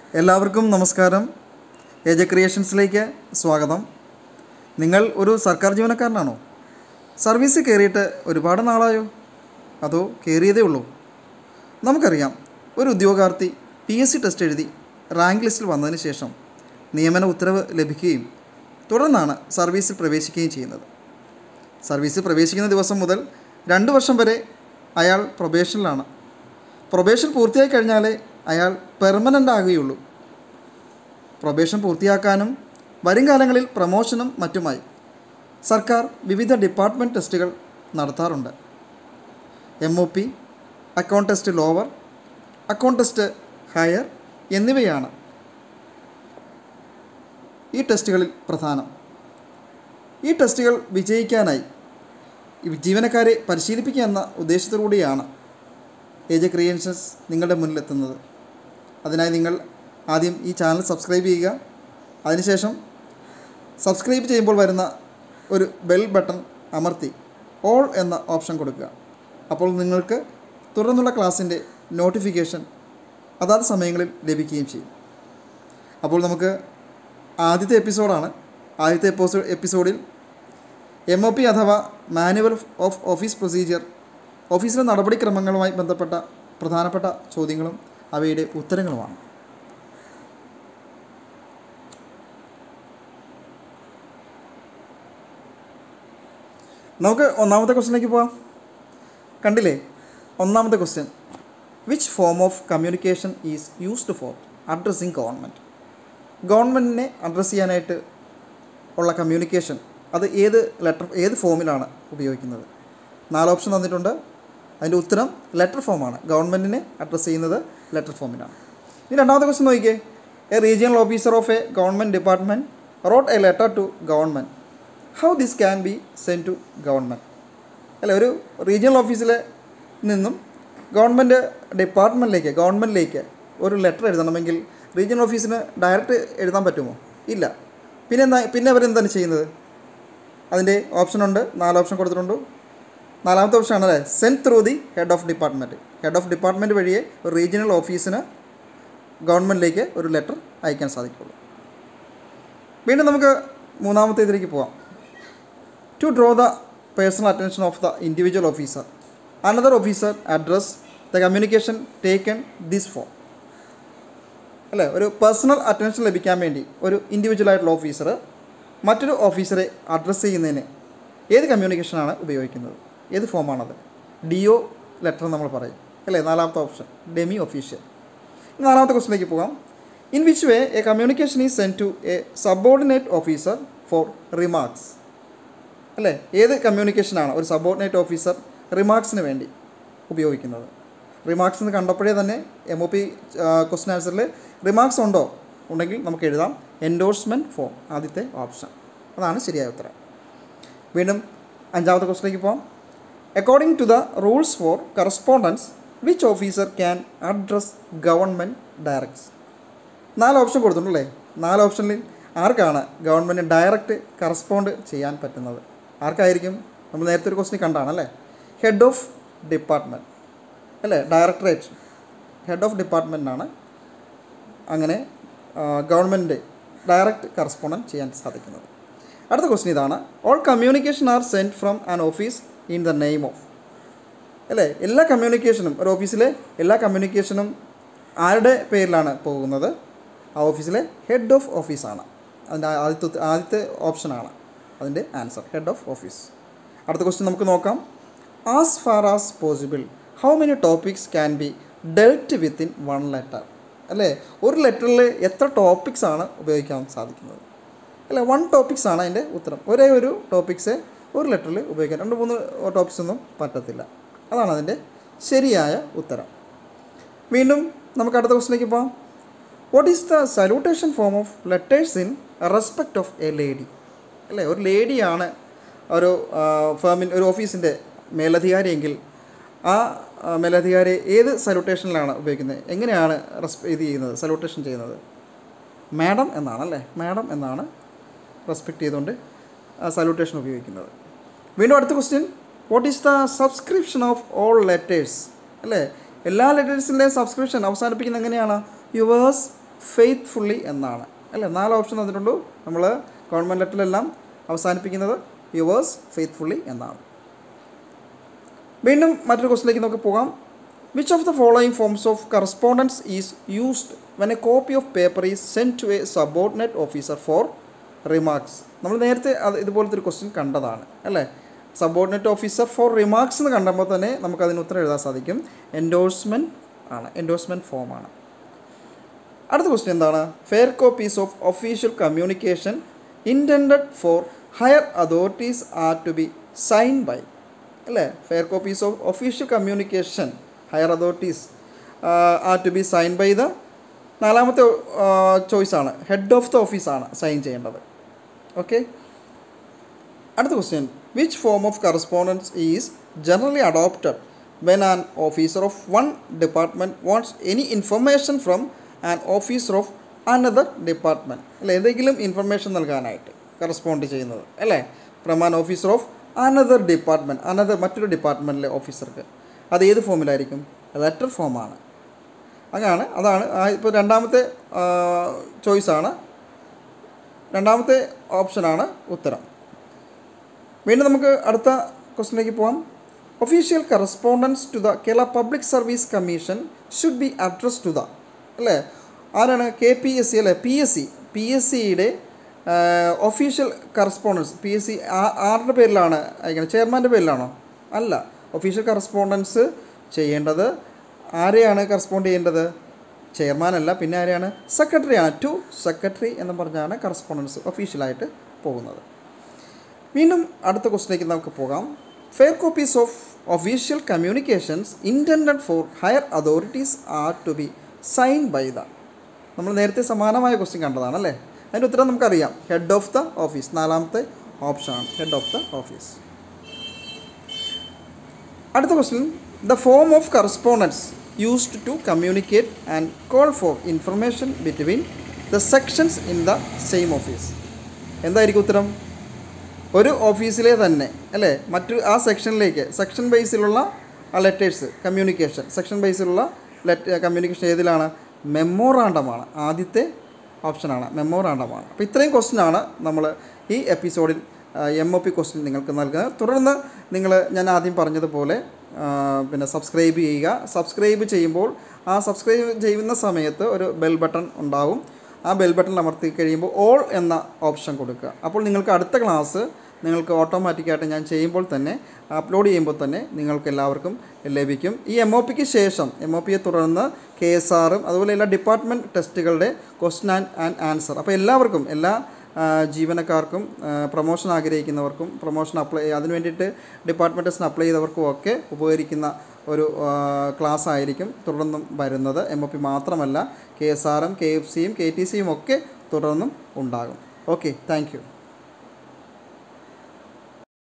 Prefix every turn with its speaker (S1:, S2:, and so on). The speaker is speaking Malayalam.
S1: എല്ലാവർക്കും നമസ്കാരം. എജെ ക്രിയേഷൻസിലേക്ക് സ്വാഗതം. നിങ്ങൾ ഒരു സർക്കാർ ജീവനക്കാരനാണോ? സർവീസിൽ കയറിയിട്ട് ഒരുപാട് നാളായോ? അതോ കയറിയതേ ഉള്ളൂ? നമുക്കറിയാം, ഒരു ഉദ്യോഗാർത്ഥി PSC ടെസ്റ്റ് എഴുതി റാങ്ക് ലിസ്റ്റിൽ വന്നതിന് ശേഷം നിയമന ഉത്തരവ് ലഭിക്കുകയും തുടർന്നാണ് സർവീസിൽ പ്രവേശിക്കുകയും ചെയ്യുന്നത്. സർവീസിൽ പ്രവേശിക്കുന്ന ദിവസം മുതൽ 2 വർഷം വരെ അയാൾ പ്രൊബേഷനിലാണ്. പ്രൊബേഷൻ പൂർത്തിയായി കഴിഞ്ഞാലേ അയാൾ പെർമനൻ്റ് ആകുകയുള്ളൂ. പ്രൊബേഷൻ പൂർത്തിയാക്കാനും വരും കാലങ്ങളിൽ പ്രമോഷനും മറ്റുമായി സർക്കാർ വിവിധ ഡിപ്പാർട്ട്മെൻറ്റ് ടെസ്റ്റുകൾ നടത്താറുണ്ട്. MOP, account test lower, account test higher എന്നിവയാണ് ഈ ടെസ്റ്റുകളിൽ പ്രധാനം. ഈ ടെസ്റ്റുകൾ വിജയിക്കാനായി ജീവനക്കാരെ പരിശീലിപ്പിക്കുക എന്ന ഉദ്ദേശത്തോടുകൂടിയാണ് എജെ ക്രിയേഷൻസ് നിങ്ങളുടെ മുന്നിലെത്തുന്നത്. അതിനായി നിങ്ങൾ ആദ്യം ഈ ചാനൽ സബ്സ്ക്രൈബ് ചെയ്യുക. അതിനുശേഷം സബ്സ്ക്രൈബ് ചെയ്യുമ്പോൾ വരുന്ന ഒരു ബെൽ ബട്ടൺ അമർത്തി ഓൾ എന്ന ഓപ്ഷൻ കൊടുക്കുക. അപ്പോൾ നിങ്ങൾക്ക് തുടർന്നുള്ള ക്ലാസ്സിൻ്റെ നോട്ടിഫിക്കേഷൻ അതാത് സമയങ്ങളിൽ ലഭിക്കുകയും ചെയ്യും. അപ്പോൾ നമുക്ക് ആദ്യത്തെ എപ്പിസോഡാണ്. ആദ്യത്തെ എപ്പിസോഡിൽ MOP അഥവാ മാനുവൽ ഓഫ് ഓഫീസ് പ്രൊസീജിയർ, ഓഫീസിലെ നടപടിക്രമങ്ങളുമായി ബന്ധപ്പെട്ട പ്രധാനപ്പെട്ട ചോദ്യങ്ങളും അവയുടെ ഉത്തരങ്ങളുമാണ്. നമുക്ക് ഒന്നാമത്തെ ക്വസ്റ്റ്യനിലേക്ക് പോകാം. കണ്ടില്ലേ, ഒന്നാമത്തെ question: which form of communication is used for addressing government? ഗവൺമെൻറ്റിനെ അഡ്രസ്സ് ചെയ്യാനായിട്ട് ഉള്ള കമ്മ്യൂണിക്കേഷൻ അത് ഏത് ഫോമിലാണ് ഉപയോഗിക്കുന്നത്? 4 ഓപ്ഷൻ തന്നിട്ടുണ്ട്. അതിൻ്റെ ഉത്തരം ലെറ്റർ ഫോമാണ്. ഗവൺമെൻറ്റിനെ അഡ്രസ്സ് ചെയ്യുന്നത് ലെറ്റർ ഫോമിലാണ്. ഇനി രണ്ടാമത്തെ ക്വസ്റ്റ്യൻ നോക്കിയേ: a regional officer of a government department wrote a letter to government. How this can be send to government? അല്ല, ഒരു റീജിയണൽ ഓഫീസിൽ നിന്നും ഗവൺമെൻറ്റിലേക്ക് ഒരു ലെറ്റർ എഴുതണമെങ്കിൽ റീജിയണൽ ഓഫീസിന് ഡയറക്റ്റ് എഴുതാൻ പറ്റുമോ? ഇല്ല. പിന്നെ അവരെന്താണ് ചെയ്യുന്നത്? അതിൻ്റെ ഓപ്ഷനുണ്ട്, 4 ഓപ്ഷൻ കൊടുത്തിട്ടുണ്ട്. 4ാമത്തെ ഓപ്ഷൻ ആണ് അല്ലേ, send through the head of department. Head of department വഴിയേ ഒരു റീജിയണൽ ഓഫീസിന് ഗവൺമെൻറ്റിലേക്ക് ഒരു ലെറ്റർ അയക്കാൻ സാധിക്കുള്ളൂ. വീണ്ടും നമുക്ക് മൂന്നാമത്തെ ഇതിലേക്ക് പോകാം. To draw the personal attention of the individual officer another officer address the communication taken this form. അല്ലേ, ഒരു പേഴ്സണൽ അറ്റൻഷൻ ലഭിക്കാൻ വേണ്ടി ഒരു ഇൻഡിവിജ്വലായിട്ടുള്ള ഓഫീസർ മറ്റൊരു ഓഫീസറെ അഡ്രസ്സ് ചെയ്യുന്നതിന് ഏത് കമ്മ്യൂണിക്കേഷനാണ് ഉപയോഗിക്കുന്നത്? ഏത് ഫോമാണത്? DO ലെറ്റർ നമ്മൾ പറയും അല്ലേ. 4ാമത്തെ ഓപ്ഷൻ ഡെമി ഒഫീഷ്യൽ. 4ാമത്തെ ക്വസ്റ്റിലേക്ക് പോകാം. In which way a communication is send to a subordinate officer for remarks? അല്ലേ, ഏത് കമ്മ്യൂണിക്കേഷനാണ് ഒരു സബോർഡിനേറ്റ് ഓഫീസർ റിമാർക്സിന് വേണ്ടി ഉപയോഗിക്കുന്നത്? റിമാർക്സ് എന്ന് കണ്ടപ്പോഴേ തന്നെ MOP ക്വസ്റ്റ്യൻ ആൻസറിൽ റിമാർക്സ് ഉണ്ടെങ്കിൽ നമുക്ക് എഴുതാം എൻഡോഴ്സ്മെൻറ്റ് ഫോം, ആദ്യത്തെ ഓപ്ഷൻ. അതാണ് ശരിയായ ഉത്തരം. വീണ്ടും 5ാമത്തെ ക്വസ്റ്റിലേക്ക് പോകാം. According to the rules for correspondence which officer can address government directs? 4 option കൊടുത്തിട്ടുണ്ടല്ലേ. 4 ഓപ്ഷനിൽ ആർക്കാണ് ഗവൺമെൻറ് ഡയറക്റ്റ് കറസ്പോണ്ട് ചെയ്യാൻ പറ്റുന്നത്? ആർക്കായിരിക്കും? നമ്മൾ നേരത്തെ ഒരു ക്വസ്റ്റ്യൻ കണ്ടാണല്ലേ, ഹെഡ് ഓഫ് ഡിപ്പാർട്ട്മെൻറ്റ് അല്ലേ, ഡയറക്ടറേറ്റ് ഹെഡ് ഓഫ് ഡിപ്പാർട്ട്മെൻറ്റിനാണ് അങ്ങനെ ഗവൺമെൻറ് ഡയറക്റ്റ് കറസ്പോണ്ടൻറ്റ് ചെയ്യാൻ സാധിക്കുന്നത്. അടുത്ത ക്വസ്റ്റ്യൻ ഇതാണ്: all communication are send from an office in the name of. അല്ലേ, എല്ലാ കമ്മ്യൂണിക്കേഷനും ഒരു ഓഫീസിലെ എല്ലാ കമ്മ്യൂണിക്കേഷനും ആരുടെ പേരിലാണ് പോകുന്നത്? ആ ഓഫീസിലെ ഹെഡ് ഓഫ് ഓഫീസാണ്. അതിൻ്റെ ആദ്യത്തെ ഓപ്ഷനാണ് അതിൻ്റെ ആൻസർ, ഹെഡ് ഓഫ് ഓഫീസ്. അടുത്ത ക്വസ്റ്റ്യൻ നമുക്ക് നോക്കാം. As far as possible how many topics can be dealt within 1 letter? അല്ലേ, ഒരു ലെറ്ററിൽ എത്ര ടോപ്പിക്സ് ആണ് ഉപയോഗിക്കാൻ സാധിക്കുന്നത്? അല്ല, 1 ടോപ്പിക്സ് ആണ് അതിൻ്റെ ഉത്തരം. ഒരേ ഒരു ടോപ്പിക്സേ ഒരു ലെറ്ററിൽ ഉപയോഗിക്കാൻ, 2-3 ടോപ്പിക്സ് ഒന്നും പറ്റത്തില്ല. അതാണ് അതിൻ്റെ ശരിയായ ഉത്തരം. വീണ്ടും നമുക്ക് അടുത്ത ക്വസ്റ്റിലേക്ക് പോകാം. What is the salutation form of letters in respect of a lady? അല്ലേ, ഒരു ലേഡിയാണ് ഒരു ഒരു ഓഫീസിൻ്റെ മേലധികാരിയെങ്കിൽ ആ മേലധികാരി ഏത് സല്യൂട്ടേഷനിലാണ് ഉപയോഗിക്കുന്നത്? എങ്ങനെയാണ് സല്യൂട്ടേഷൻ ചെയ്യുന്നത്? മാഡം എന്നാണല്ലേ, മാഡം എന്നാണ് റെസ്പെക്റ്റ് ചെയ്തുകൊണ്ട് സല്യൂട്ടേഷൻ ഉപയോഗിക്കുന്നത്. വീണ്ടും അടുത്ത question: what is the subscription of all letters? അല്ലേ, എല്ലാ ലെറ്റേഴ്സിൻ്റെയും സബ്സ്ക്രിപ്ഷൻ അവസാനിപ്പിക്കുന്നത് എങ്ങനെയാണ്? യുവേഴ്സ്, ഫെയ്ത്ത്ഫുള്ളി എന്നാണ് അല്ലേ. 4 ഓപ്ഷൻ തന്നിട്ടുണ്ട്. നമ്മൾ ഗവൺമെൻറ് ലെറ്ററിലെല്ലാം അവസാനിപ്പിക്കുന്നത് യുവേഴ്സ് ഫെയ്ത്ത്ഫുള്ളി എന്നാണ്. വീണ്ടും മറ്റൊരു ക്വസ്റ്റിലേക്ക് നമുക്ക് പോകാം. Which of the following forms of correspondence is used when a copy of paper is send to a subordinate officer for remarks? നമ്മൾ നേരത്തെ ഇതുപോലത്തെ ഒരു ക്വസ്റ്റ്യൻ കണ്ടതാണ് അല്ലേ. സബോർഡിനേറ്റ് ഓഫീസർ ഫോർ റിമാർക്സ് എന്ന് കണ്ടപ്പോൾ തന്നെ നമുക്കതിന് ഉത്തരം എഴുതാൻ സാധിക്കും. എൻഡോഴ്സ്മെൻറ്റ് ആണ്, എൻഡോഴ്സ്മെൻറ്റ് ഫോമാണ്. അടുത്ത ക്വസ്റ്റ്യൻ എന്താണ്? Fair copies of official communication intended for higher authorities are to be sign by അല്ലേ. Fair copies of official communication higher authorities are to be sign by the 4ാമത്തെ ചോയ്സാണ് ഹെഡ് ഓഫ് ദ ഓഫീസാണ് സൈൻ ചെയ്യേണ്ടത്. ഓക്കെ. അടുത്ത question. Which form of correspondence is generally adopted when an officer of one department wants any information from an officer of another department അല്ലേ. എന്തെങ്കിലും ഇൻഫർമേഷൻ നൽകാനായിട്ട് കറസ്പോണ്ട് ചെയ്യുന്നത് അല്ലേ. From an officer of another department, മറ്റൊരു ഡിപ്പാർട്ട്മെൻറ്റിലെ ഓഫീസർക്ക്. അത് ഏത് ഫോമിലായിരിക്കും? ലെറ്റർ ഫോമാണ്. അതാണ് ഇപ്പോൾ 2ാമത്തെ ചോയ്സാണ്, 2ാമത്തെ ഓപ്ഷനാണ് ഉത്തരം. വീണ്ടും നമുക്ക് അടുത്ത ക്വസ്റ്റിനിലേക്ക് പോകാം. Official correspondence to the Kerala public service commission should be address to the അല്ലേ. ആരാണ്? KPSC അല്ലേ. PSCയുടെ ഒഫീഷ്യൽ കറസ്പോണ്ടൻസ് PSC ആരുടെ പേരിലാണ് അയക്കുന്നത്? ചെയർമാൻ്റെ പേരിലാണോ? അല്ല. ഒഫീഷ്യൽ കറസ്പോണ്ടൻസ് ചെയ്യേണ്ടത് ആരെയാണ് കറസ്പോണ്ട് ചെയ്യേണ്ടത്? ചെയർമാനല്ല, പിന്നെ ആരെയാണ്? സെക്രട്ടറിയാണ്. ടു സെക്രട്ടറി എന്ന് പറഞ്ഞാണ് കറസ്പോണ്ടൻസ് ഒഫീഷ്യലായിട്ട് പോകുന്നത്. വീണ്ടും അടുത്ത ക്വസ്റ്റിലേക്ക് നമുക്ക് പോകാം. Fair copies of official communications intended for higher authorities are to be sign by the. നമ്മൾ നേരത്തെ സമാനമായ ക്വസ്റ്റ്യൻ കണ്ടതാണ് അല്ലേ. അതിൻ്റെ ഉത്തരം നമുക്കറിയാം. ഹെഡ് ഓഫ് ദ ഓഫീസ്, 4ാമത്തെ ഓപ്ഷനാണ് ഹെഡ് ഓഫ് ദ ഓഫീസ്. അടുത്ത question. The form of correspondence used to communicate and call for information between the sections in the same office. എന്തായിരിക്കും ഉത്തരം? ഒരു ഓഫീസിലെ തന്നെ അല്ലേ ആ സെക്ഷനിലേക്ക് സെക്ഷൻ ബേസിലുള്ള ലെറ്റേഴ്സ് കമ്മ്യൂണിക്കേഷൻ, സെക്ഷൻ ബേസിലുള്ള കമ്മ്യൂണിക്കേഷൻ ഏതിലാണ്? മെമ്മോറാണ്ടമാണ്. ആദ്യത്തെ ഓപ്ഷനാണ് മെമ്മോറാണ്ടമാണ്. അപ്പോൾ ഇത്രയും ക്വസ്റ്റ്യനാണ് നമ്മൾ ഈ എപ്പിസോഡിൽ MOP ക്വസ്റ്റ്യൻ നിങ്ങൾക്ക് നൽകുന്നത്. തുടർന്ന് ഞാൻ ആദ്യം പറഞ്ഞതുപോലെ പിന്നെ സബ്സ്ക്രൈബ് ചെയ്യുക. സബ്സ്ക്രൈബ് ചെയ്യുമ്പോൾ സബ്സ്ക്രൈബ് ചെയ്യുന്ന സമയത്ത് ഒരു ബെൽ ബട്ടൺ ഉണ്ടാവും. ആ ബെൽ ബട്ടൺ അമർത്തി കഴിയുമ്പോൾ ഓൾ എന്ന ഓപ്ഷൻ കൊടുക്കുക. അപ്പോൾ നിങ്ങൾക്ക് അടുത്ത ക്ലാസ് നിങ്ങൾക്ക് ഓട്ടോമാറ്റിക്കായിട്ട് ഞാൻ ചെയ്യുമ്പോൾ തന്നെ അപ്ലോഡ് ചെയ്യുമ്പോൾ തന്നെ നിങ്ങൾക്ക് എല്ലാവർക്കും ലഭിക്കും. ഈ MOPക്ക് ശേഷം MOPയെ തുടർന്ന് KSRും അതുപോലെ എല്ലാ ഡിപ്പാർട്ട്മെൻറ്റ് ടെസ്റ്റുകളുടെ ക്വസ്റ്റ്യൻ ആൻഡ് ആൻസർ. അപ്പോൾ എല്ലാവർക്കും, എല്ലാ ജീവനക്കാർക്കും, പ്രൊമോഷൻ ആഗ്രഹിക്കുന്നവർക്കും, പ്രൊമോഷൻ അതിന് വേണ്ടിയിട്ട് ഡിപ്പാർട്ട്മെൻറ്റ് ടെസ്റ്റിന് അപ്ലൈ ചെയ്തവർക്കും ഒക്കെ ഉപകരിക്കുന്ന ഒരു ക്ലാസ് ആയിരിക്കും തുടർന്നും വരുന്നത്. MOP മാത്രമല്ല KSRും KFCയും KTCയും ഒക്കെ തുടർന്നും ഉണ്ടാകും. Okay, thank U.